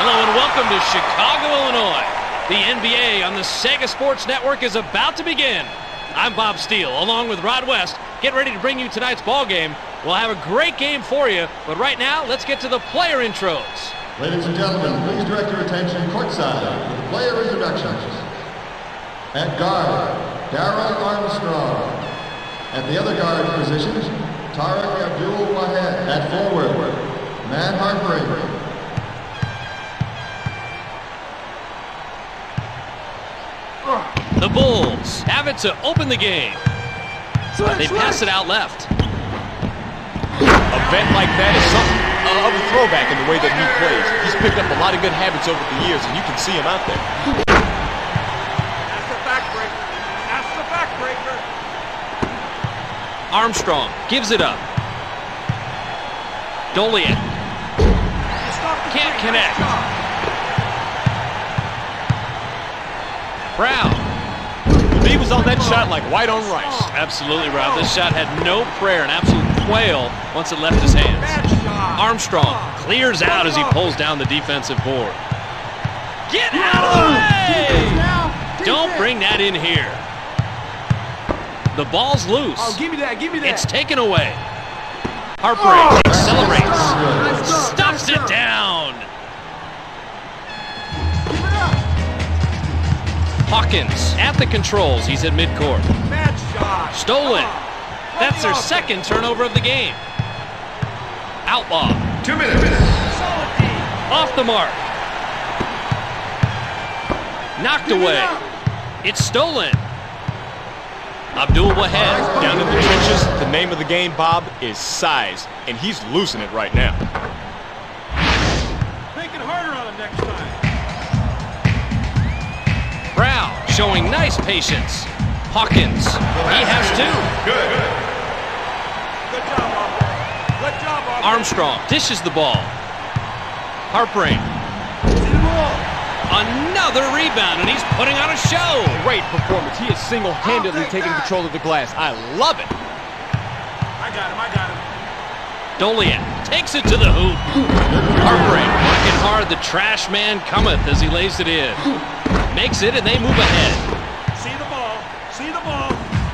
Hello and welcome to Chicago, Illinois. The NBA on the Sega Sports Network is about to begin. I'm Bob Steele, along with Rod West. Get ready to bring you tonight's ball game. We'll have a great game for you, but right now, let's get to the player intros. Ladies and gentlemen, please direct your attention courtside for the player introductions. At guard, Darryl Armstrong. At the other guard positions, Tariq Abdul-Wahed. At forward, Matt Harpering. The Bulls have it to open the game. They pass it out left. A vet like that is something of a throwback in the way that he plays. He's picked up a lot of good habits over the years, and you can see him out there. That's the backbreaker. That's the backbreaker. Armstrong gives it up. Dolian can't connect. Brown. He was on that shot like white on rice. Absolutely, Rob. This shot had no prayer, an absolute quail once it left his hands. Armstrong clears out as he pulls down the defensive board. Get out of the way! Don't bring that in here. The ball's loose. Oh, give me that, give me that. It's taken away. Harpering accelerates. Stuffs it down. Hawkins at the controls. He's at midcourt. Bad shot. Stolen. That's their second turnover of the game. Outlaw. 2 minutes. Off the mark. Knocked away. It's stolen. Abdul-Wahed. Down in the trenches, the name of the game, Bob, is size, and he's losing it right now. Make it harder on him next time. Brown showing nice patience. Hawkins. He has two. Good. Good job, Arthur. Good job, Arthur. Armstrong dishes the ball. Harpering. See the ball. Another rebound, and he's putting on a show. Great performance. He is single-handedly taking control of the glass. I love it. I got him, I got him. Dolian takes it to the hoop. Harpering working hard. The trash man cometh as he lays it in. Makes it, and they move ahead. See the ball. See the ball.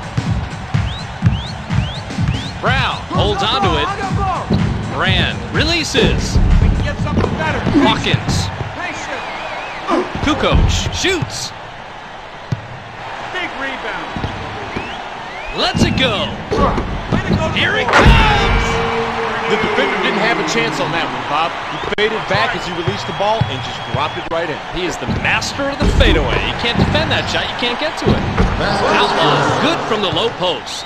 Brown holds onto it. I got ball. Brand releases. We can get something better. Hawkins. Patient. Kukoc shoots. Big rebound. Lets it go. Way to go. Here he comes. The defender didn't have a chance on that one, Bob. He faded back as he released the ball and just dropped it right in. He is the master of the fadeaway. You can't defend that shot. You can't get to it. Outlaw good from the low post.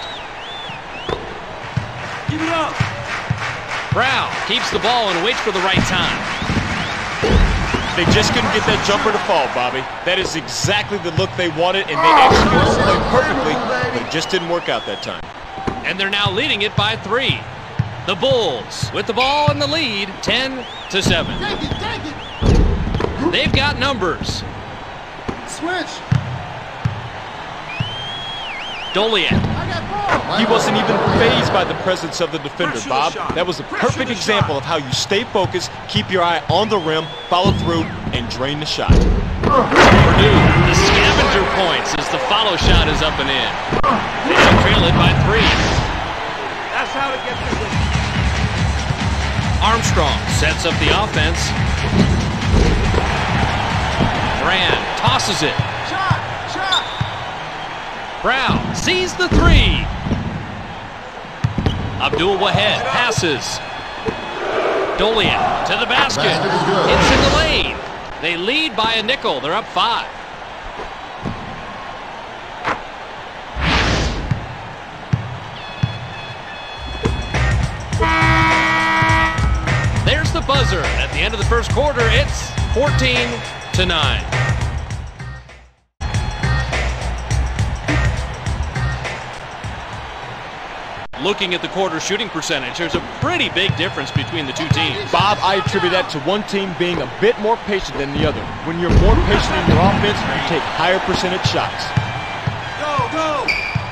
Give it up. Brown keeps the ball and waits for the right time. They just couldn't get that jumper to fall, Bobby. That is exactly the look they wanted, and they executed the play perfectly, but it just didn't work out that time. And they're now leading it by 3. The Bulls with the ball in the lead, 10-7. They've got numbers. Switch. Dolian. He wasn't even fazed by the presence of the defender, Bob. That was a perfect example of how you stay focused, keep your eye on the rim, follow through, and drain the shot. Purdue, the scavenger points as the follow shot is up and in. They now trail it by 3. That's how it gets to this. Armstrong sets up the offense. Brand tosses it. Shot. Brown sees the 3. Abdul-Wahed passes. Dolian to the basket. It's in the lane. They lead by a nickel. They're up 5. There's the buzzer. At the end of the first quarter, it's 14-9. Looking at the quarter shooting percentage, there's a pretty big difference between the two teams. Bob, I attribute that to one team being a bit more patient than the other. When you're more patient in your offense, you take higher percentage shots. Go.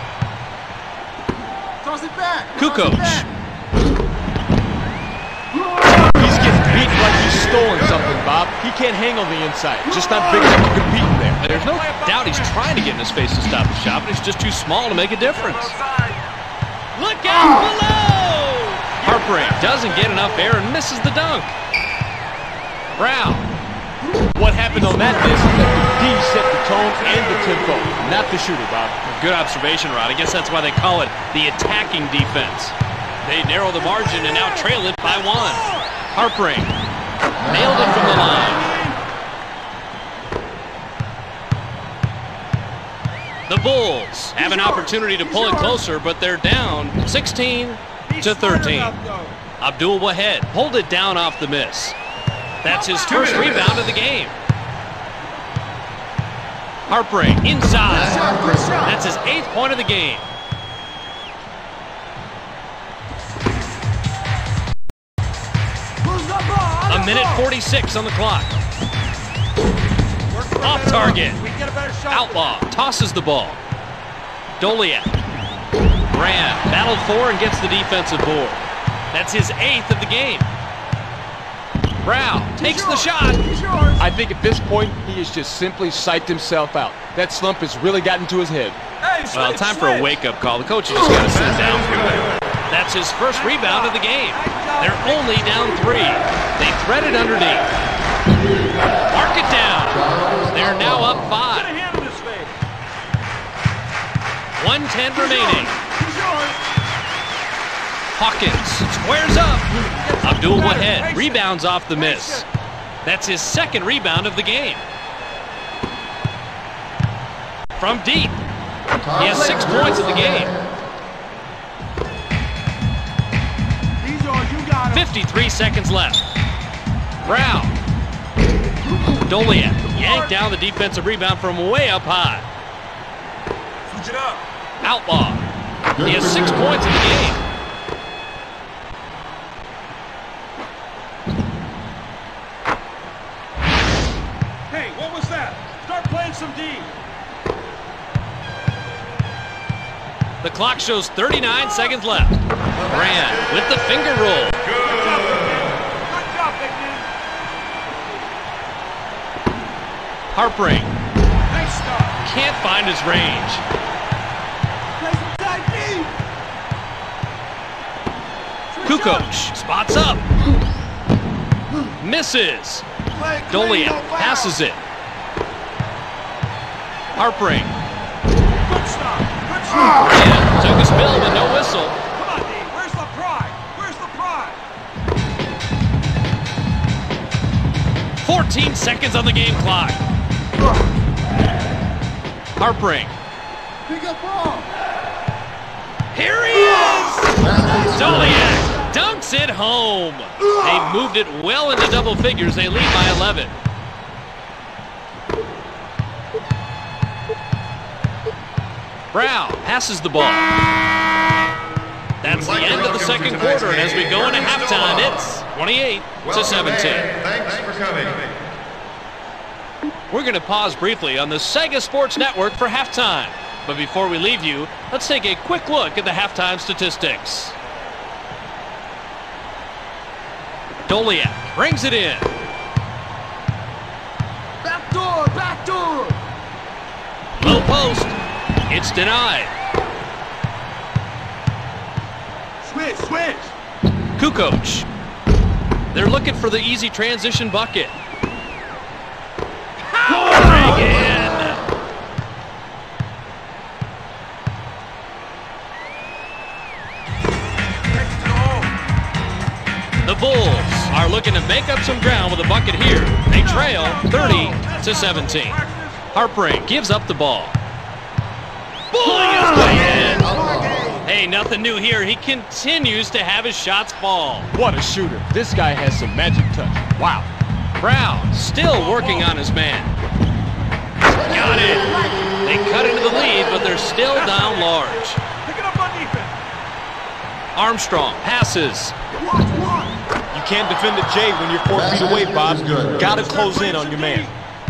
Toss it back. Kukoc. He's getting beat like he's stolen something, Bob. He can't hang on the inside. Just not big enough to compete in there. There's no doubt he's trying to get in his face to stop the shot, but he's just too small to make a difference. Look out below! Harpering doesn't get enough air and misses the dunk. Brown. What happened on that miss is that the D set the tone and the tempo, not the shooter, Bob. Good observation, Rod. I guess that's why they call it the attacking defense. They narrow the margin and now trail it by 1. Harpering nailed it from the line. The Bulls have an opportunity to pull it closer, but they're down 16-13. Abdul Wahed pulled it down off the miss. That's his first rebound of the game. Harpering inside. That's his 8th point of the game. A minute 46 on the clock. Off target. Outlaw tosses the ball. Doliak. Graham battled for and gets the defensive board. That's his 8th of the game. Brown takes the shot. I think at this point, he has just simply psyched himself out. That slump has really gotten to his head. Well, time for a wake-up call. The coach has just got to sit down for a minute. That's his first rebound of the game. They're only down 3. They thread it underneath. Mark it down. They're now up 5. 1:10 remaining. Hawkins squares up. Abdul Wahed rebounds off the miss. That's his 2nd rebound of the game. From deep. He has 6 points in the game. 53 seconds left. Brown. Doliak yanked down the defensive rebound from way up high. Outlaw. He has 6 points in the game. Hey, what was that? Start playing some D. The clock shows 39 seconds left. Brand with the finger roll. Good job, big man. Harpering. Nice start. Can't find his range. Play some tight D. Kukoc spots up. Misses. Doliak passes it. Harpering. Good stop. Good stop. Brand took a spill with no whistle. Come on, D. Where's the pride? Where's the pride? 14 seconds on the game clock. Harpering. Pick up ball. Here he is! Doliak dunks it home. They've moved it well into double figures. They lead by 11. Brown passes the ball. That's the end of the second quarter, and as we go into halftime, it's 28-17. Thanks for coming. We're going to pause briefly on the Sega Sports Network for halftime. But before we leave you, let's take a quick look at the halftime statistics. Doliak brings it in. Back door, back door. Low post. It's denied. Switch, switch. Kukoc. They're looking for the easy transition bucket. Powering in. The Bulls are looking to make up some ground with a bucket here. They trail 30-17. Harpering gives up the ball. Bulling his way in. Hey, nothing new here. He continues to have his shots fall. What a shooter. This guy has some magic touch. Wow. Brown still working on his man. Got it. They cut into the lead, but they're still down large. Pick it up on defense. Armstrong passes. You can't defend a J when you're 4 feet away, Bob. Gotta close in on your man.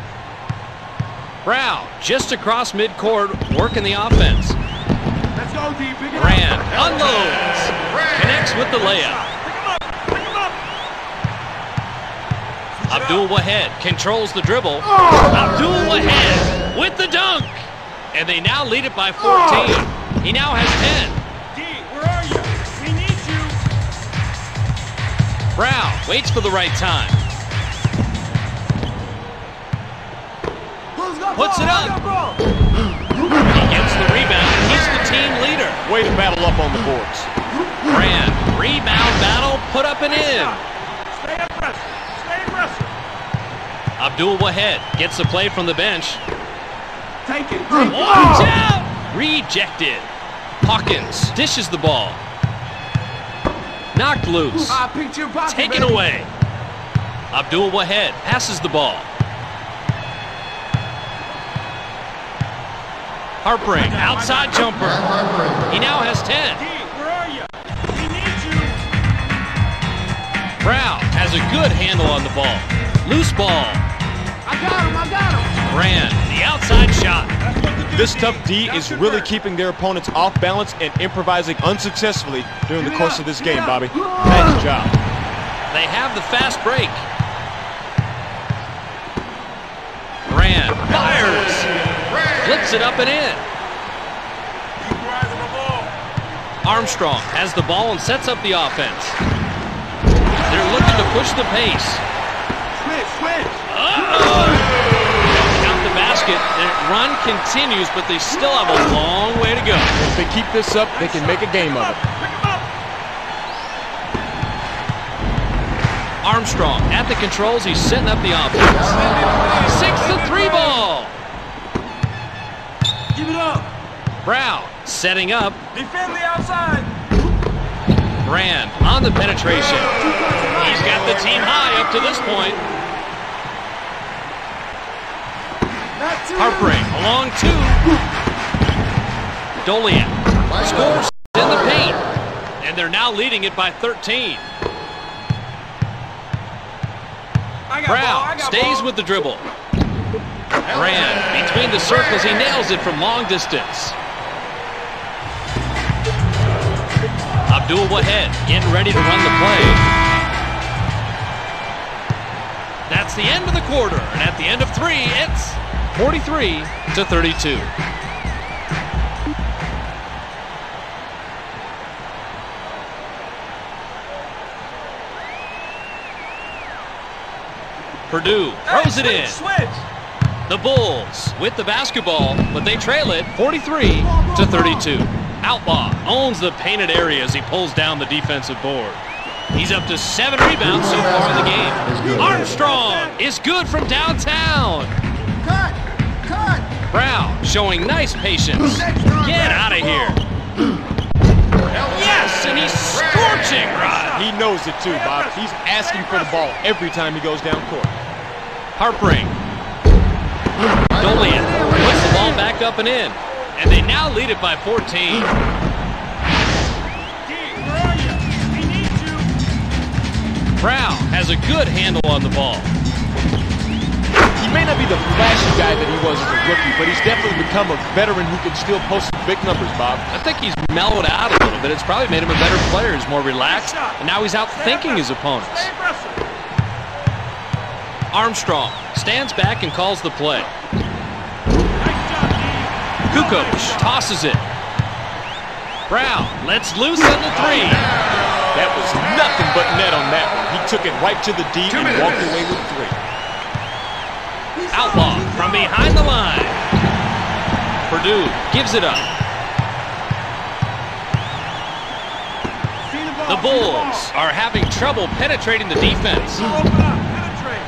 Brown just across midcourt, working the offense. Let's go, D. Pick it up. Brand unloads. Connects with the layup. Pick him up. Pick him up. Abdul-Wahid controls the dribble. Abdul-Wahid with the dunk. And they now lead it by 14. He now has 10. D, where are you? We need you. Brown waits for the right time. Puts it up. He gets the rebound. He's the team leader. Way to battle up on the boards. Brand, rebound battle, put up and in. Stay aggressive. Stay aggressive. Abdul-Wahid gets the play from the bench. Take it. Watch out! Rejected. Hawkins dishes the ball. Knocked loose. I picked your pocket, Taken baby. away. Abdul-Wahid passes the ball. Harpering, outside jumper. He now has 10. D, where are you? We need you. Brown has a good handle on the ball. Loose ball. I got him. Brand, the outside shot. That's what to do. This tough D is really keeping their opponents off balance and improvising unsuccessfully during the course of this game, Bobby. Nice job. They have the fast break. Brand fires. Flips it up and in. You driving the ball. Armstrong has the ball and sets up the offense. They're looking to push the pace. Switch. Count the basket. Their run continues, but they still have a long way to go. If they keep this up, they can make a game of it. Pick him up. Armstrong at the controls. He's setting up the offense. 6-3 ball. Give it up. Brown setting up. Defend the outside. Brand on the penetration. He's got the team high up to this point. Harpering along 2. Dolian scores in the paint. And they're now leading it by 13. Brown stays with the dribble. Brand between the circles. He nails it from long distance. Abdul-Wahid getting ready to run the play. That's the end of the quarter. And at the end of 3, it's 43-32. Purdue throws it in. Switch. The Bulls with the basketball, but they trail it 43-32. Outlaw owns the painted area as he pulls down the defensive board. He's up to 7 rebounds so far in the game. Armstrong is good from downtown. Cut. Brown showing nice patience. Get out of here. Yes, and he's scorching right. He knows it too, Bob. He's asking for the ball every time he goes down court. Harpering. Dolian puts the ball back up and in. And they now lead it by 14. D, where are you? We need you. Brown has a good handle on the ball. He may not be the flashy guy that he was as a rookie, but he's definitely become a veteran who can still post some big numbers, Bob. I think he's mellowed out a little bit. It's probably made him a better player. He's more relaxed, and now he's out thinking his opponents. Stay aggressive. Armstrong stands back and calls the play. Nice job, D. Kukoc tosses it. Brown lets loose on the 3. That was nothing but net on that one. He took it right to the D and walked away with 3. Outlaw from behind the line. Purdue gives it up. The Bulls are having trouble penetrating the defense. Open up. Penetrate.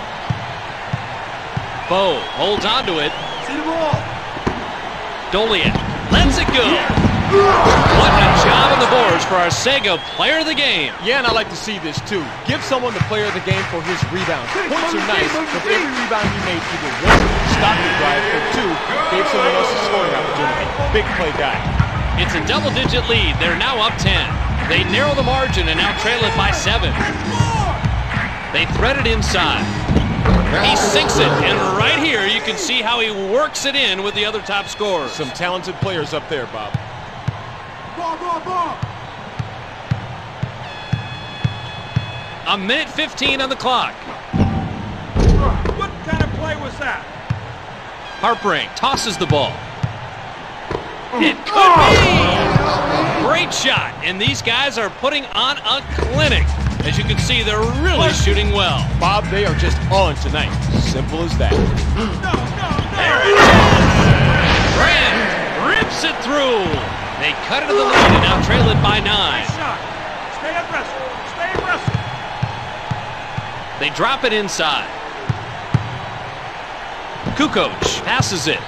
Bo holds on to it. See the ball. Dolian lets it go. What a job on the boards for our Sega player of the game. Yeah, and I like to see this too. Give someone the player of the game for his rebounds. Points are nice, but every rebound he made either one, stopped the drive, or 2, gave someone else a scoring opportunity. Big play guy. It's a double-digit lead. They're now up 10. They narrow the margin and now trail it by 7. They thread it inside. He sinks it, and right here you can see how he works it in with the other top scorers. Some talented players up there, Bob. Ball. A minute 15 on the clock. What kind of play was that? Harpring tosses the ball. It could be! Great shot, and these guys are putting on a clinic. As you can see, they're really shooting well. Bob, they are just on tonight. Simple as that. There it is! Grant rips it through. They cut it to the lead and now trail it by 9. Nice shot. Stay aggressive. Stay aggressive. They drop it inside. Kukoc passes it.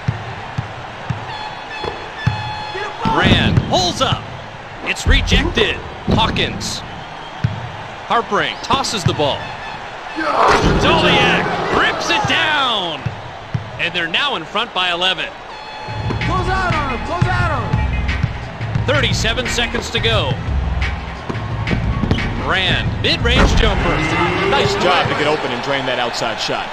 Rand pulls up. It's rejected. Hawkins. Harpring tosses the ball. Zoliak rips it down. And they're now in front by 11. Close out on him. Close out on him. 37 seconds to go. Rand, mid-range jumper. Nice job to get open and drain that outside shot.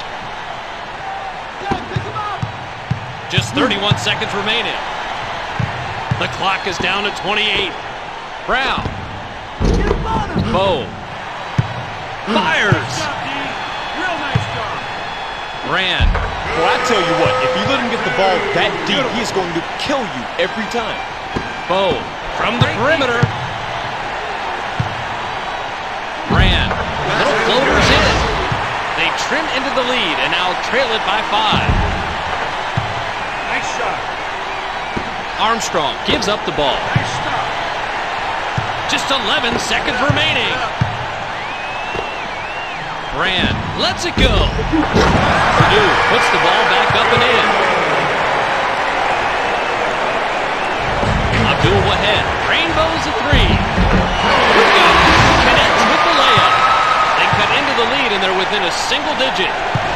Just 31 seconds remaining. The clock is down to 28. Brown. Bow. Fires. Real nice job. Rand. Well, I tell you what, if you let him get the ball that deep, he's going to kill you every time. Bow from the perimeter. Rand. Little floaters in. They trim into the lead and now trail it by 5. Nice shot. Armstrong gives up the ball. Nice stop. Just 11 seconds remaining. Rand lets it go. Purdue puts the ball back up and in. Abdul Wahed rainbows a 3. Purdue connects with the layup. They cut into the lead and they're within a single digit.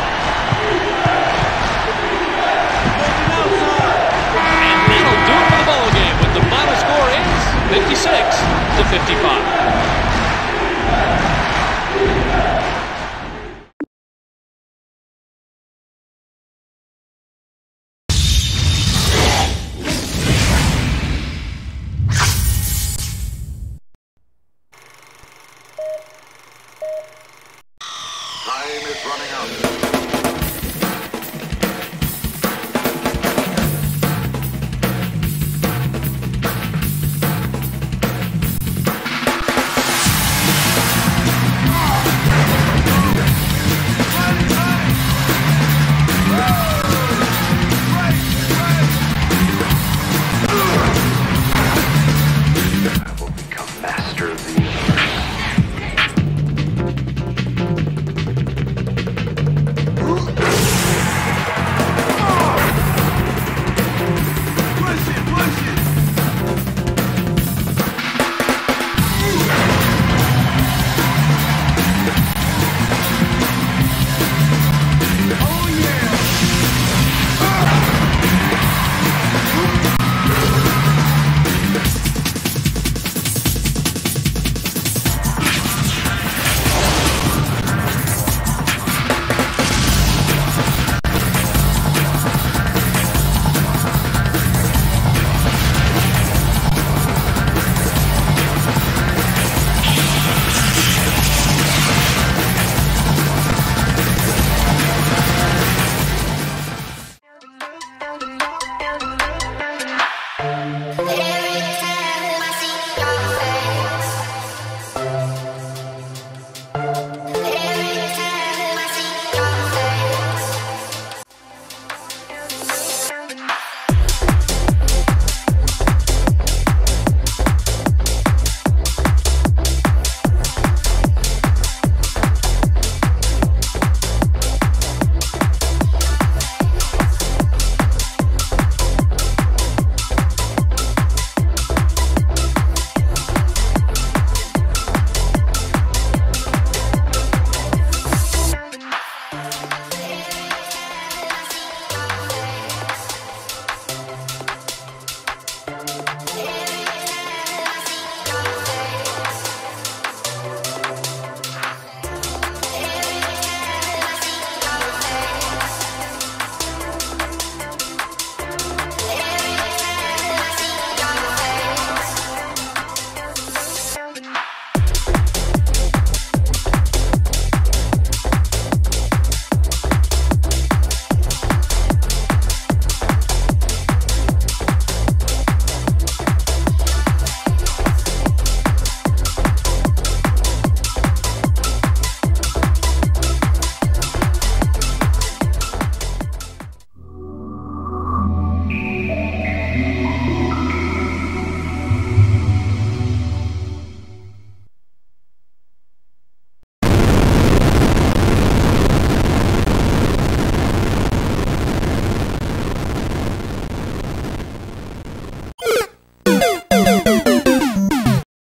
And that'll do it for the ball game with the final score is 56-55. Time is running out.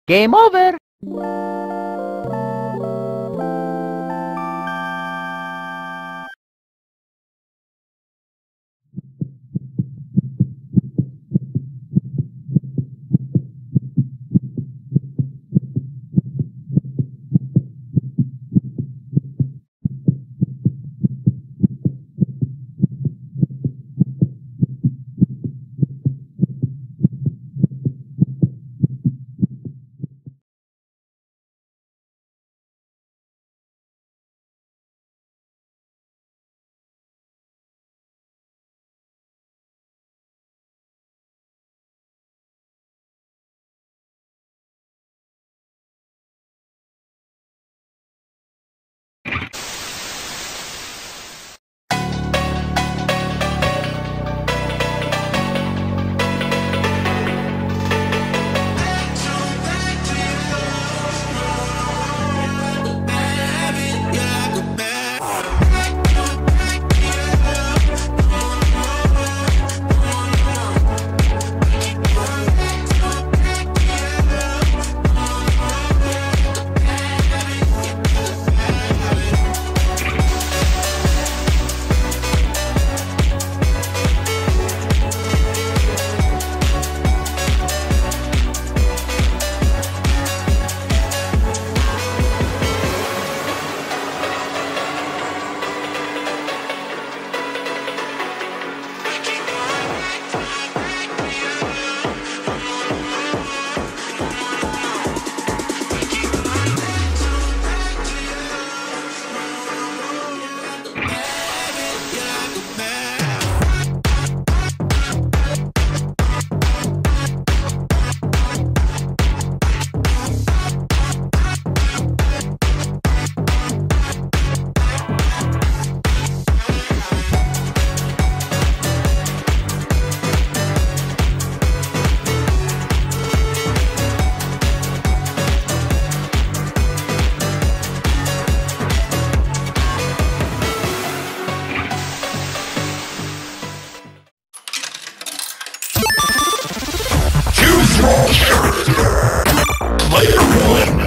Game over. Player one.